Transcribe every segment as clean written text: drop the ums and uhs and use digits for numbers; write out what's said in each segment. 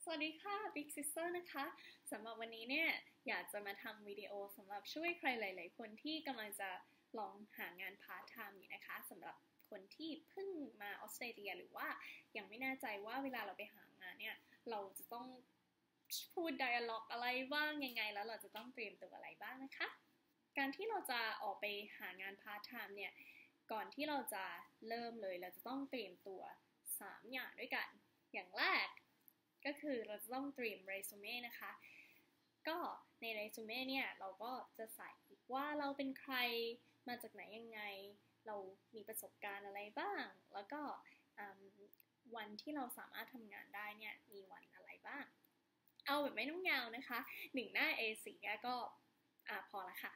วัสดีค่ะ Big Sister นะคะสำหรับวันนี้เนี่ยอยากจะมาทำวิดีโอสำหรับช่วยใครหลายๆคนที่กำลังจะลองหางานพาร์ทไทม์อยู่นะคะสำหรับคนที่เพิ่งมาออสเตรเลียหรือว่ายังไม่แน่ใจว่าเวลาเราไปหางานเนี่ยเราจะต้องพูด dialogue อะไรบ้างยังไงแล้วเราจะต้องเตรียมตัวอะไรบ้างนะคะการที่เราจะออกไปหางานพาร์ทไทม์เนี่ยก่อนที่เราจะเริ่มเลยเราจะต้องเตรียมตัว3อย่างด้วยกันอย่างแรกก็คือเราจะต้องเตรียมเรซูเม่นะคะก็ในเรซูเม่เนี่ยเราก็จะใส่ว่าเราเป็นใครมาจากไหนยังไงเรามีประสบการณ์อะไรบ้างแล้วก็วันที่เราสามารถทำงานได้เนี่ยมีวันอะไรบ้างเอาแบบไม่ต้องยาวนะคะ1 หน้า A4 ก็พอละค่ะ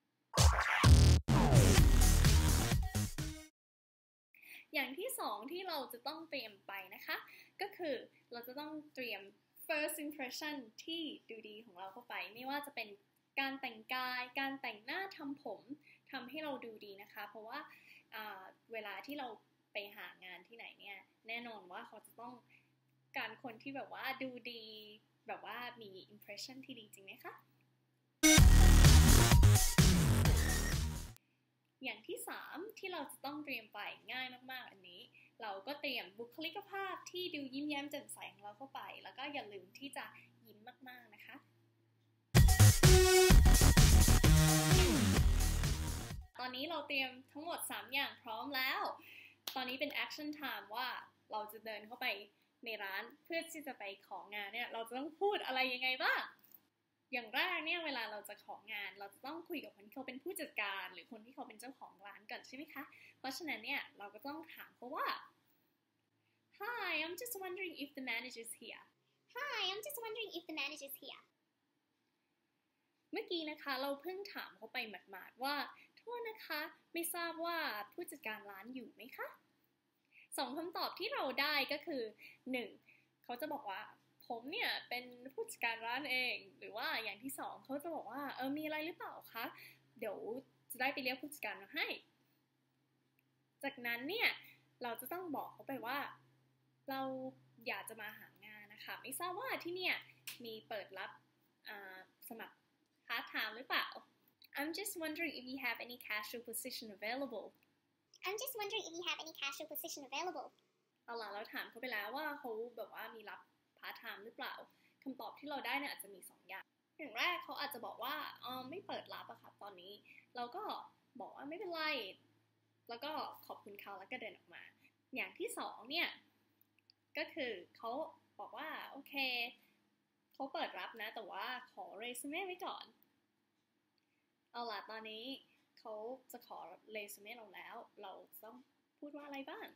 อย่างที่2ที่เราจะต้องเตรียมไปนะคะก็คือเราจะต้องเตรียม first impression ที่ดูดีของเราเข้าไปไม่ว่าจะเป็นการแต่งกายการแต่งหน้าทำผมทำให้เราดูดีนะคะเพราะว่าเวลาที่เราไปหางานที่ไหนเนี่ยแน่นอนว่าเขาจะต้องการคนที่แบบว่าดูดีแบบว่ามี impression ที่ดีจริงไหมคะอย่างที่3ที่เราจะต้องเตรียมไปง่ายมากๆอันนี้เราก็เตรียมบุคลิกภาพที่ดูยิ้มแย้มแจ่มใสของเราเข้าไปแล้วก็อย่าลืมที่จะยิ้มมากๆนะคะตอนนี้เราเตรียมทั้งหมด3อย่างพร้อมแล้วตอนนี้เป็น action time ว่าเราจะเดินเข้าไปในร้านเพื่อที่จะไปของานเนี่ยเราจะต้องพูดอะไรยังไงบ้างอย่างแรกเนี่ยเวลาเราจะของานเราจะต้องคุยกับคนที่เขาเป็นผู้จัดการหรือคนที่เขาเป็นเจ้าของร้านก่อนใช่ไหมคะเพราะฉะนั้นเนี่ยเราก็ต้องถามเขาว่า Hi, I'm just wondering if the manager's here. Hi, I'm just wondering if the manager's here. เมื่อกี้นะคะเราเพิ่งถามเขาไปหมาดๆว่าโทษนะคะไม่ทราบว่าผู้จัดการร้านอยู่ไหมคะ2 คำตอบที่เราได้ก็คือ 1. เขาจะบอกว่าผมเนี่ยเป็นผู้จัดการร้านเองหรือว่าอย่างที่2เขาจะบอกว่ามีอะไรหรือเปล่าคะเดี๋ยวจะได้ไปเรียกผู้จัดการมาให้จากนั้นเนี่ยเราจะต้องบอกเขาไปว่าเราอยากจะมาหางานนะคะไม่ทราบว่าที่เนี่ยมีเปิดรับสมัครพาร์ทไทม์หรือเปล่า I'm just wondering if you have any casual position available. I'm just wondering if you have any casual position available. เอาล่ะเราถามเขาไปแล้วว่าเขาแบบว่ามีรับพาร์ทไทม์หรือเปล่าคำตอบที่เราได้เนี่ยอาจจะมี2 อย่างอย่างแรกเขาอาจจะบอกว่าไม่เปิดรับอะค่ะตอนนี้เราก็บอกว่าไม่เป็นไรแล้วก็ขอบคุณเขาแล้วก็เดินออกมาอย่างที่2เนี่ยก็คือเขาบอกว่าโอเคเขาเปิดรับนะแต่ว่าขอเรซูเม่ไว้ก่อนเอาล่ะตอนนี้เขาจะขอเรซูเม่เราแล้วเราต้องพูดว่าอะไรบ้าง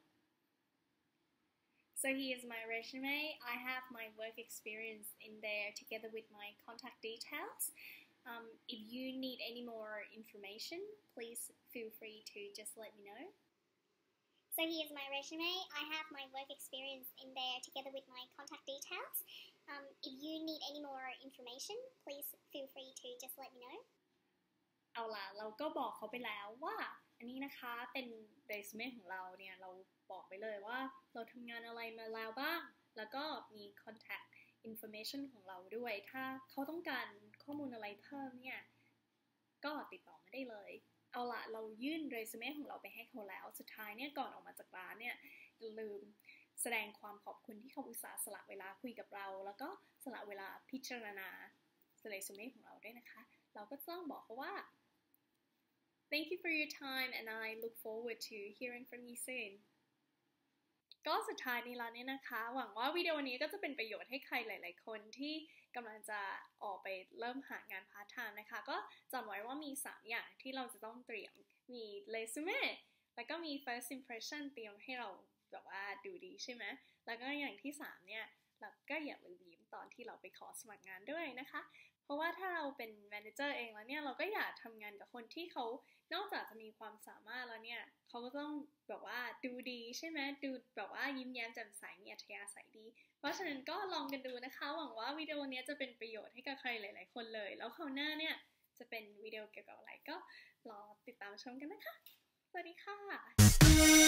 So here's my resume. I have my work experience in there together with my contact details. If you need any more information, please feel free to just let me know. So here's my resume. I have my work experience in there together with my contact details. If you need any more information, please feel free to just let me know. เอาล่ะเราก็บอกเขาไปแล้วว่าอันนี้นะคะเป็นเรซูเม่ของเราเนี่ยเราบอกไปเลยว่าเราทำงานอะไรมาแล้วบ้างแล้วก็มี contact information ของเราด้วยถ้าเขาต้องการข้อมูลอะไรเพิ่มเนี่ยก็ติดต่อมาได้เลยเอาล่ะเรายื่นเรซูเม่ของเราไปให้เขาแล้วสุดท้ายเนี่ยก่อนออกมาจากร้านเนี่ยอย่าลืมแสดงความขอบคุณที่เขาอุตส่าห์สละเวลาคุยกับเราแล้วก็สละเวลาพิจารณาเรซูเม่ของเราด้วยนะคะเราก็ต้องบอกเขาว่าThank you for your time and I look forward to hearing from you soon. ก็สุดท้ายนี้แล้วเนี่ยนะคะหวังว่าวิดีโอนี้ก็จะเป็นประโยชน์ให้ใครหลายๆคนที่กำลังจะออกไปเริ่มหางานพาร์ทไทม์นะคะก็จำไว้ว่ามี3อย่างที่เราจะต้องเตรียมมีเรซูเม่แล้วก็มี first impression เตรียมให้เราแบบว่าดูดีใช่ไหมแล้วก็อย่างที่3เนี่ยเราก็อย่าลืมยิ้มตอนที่เราไปขอสมัครงานด้วยนะคะเพราะว่าถ้าเราเป็นแมเนเจอร์เองแล้วเนี่ยเราก็อยากทำงานกับคนที่เขานอกจากจะมีความสามารถแล้วเนี่ยเขาก็ต้องแบบว่าดูดีใช่ไหมดูแบบว่ายิ้มแย้มแจ่มใสมีอัธยาศัยดีเพราะฉะนั้นก็ลองกันดูนะคะหวังว่าวิดีโอนี้จะเป็นประโยชน์ให้กับใครหลายๆคนเลยแล้วคราวหน้าเนี่ยจะเป็นวิดีโอเกี่ยวกับอะไรก็รอติดตามชมกันนะคะสวัสดีค่ะ